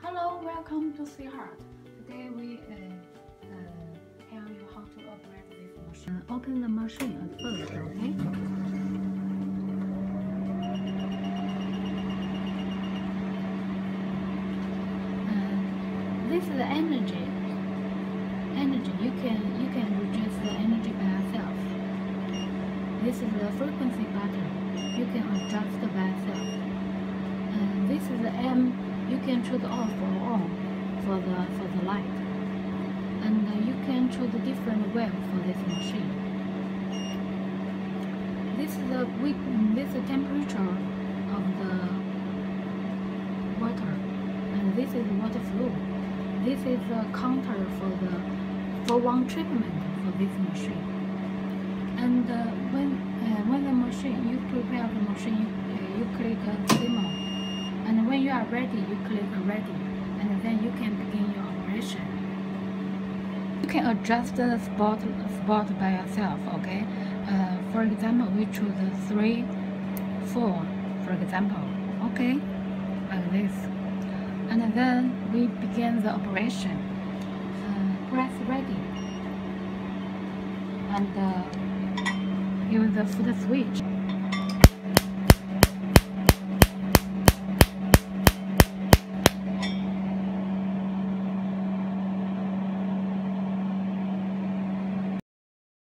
Hello, welcome to Seahart. Today we tell you how to operate this machine. Open the machine at first, okay? This is the energy. You can reduce the energy by yourself. This is the frequency button. You can adjust by yourself. This is the M. You can choose off or on for the light, and you can choose a different wave for this machine. This is the temperature of the water, and this is water flow. This is a counter for one treatment for this machine. And when the machine, you prepare the machine, you click simmer. And when you are ready, you click ready, and then you can begin your operation. You can adjust the spot by yourself, okay? For example, we choose 3, 4, for example, okay? Like this. And then we begin the operation. Press ready. And use the foot switch.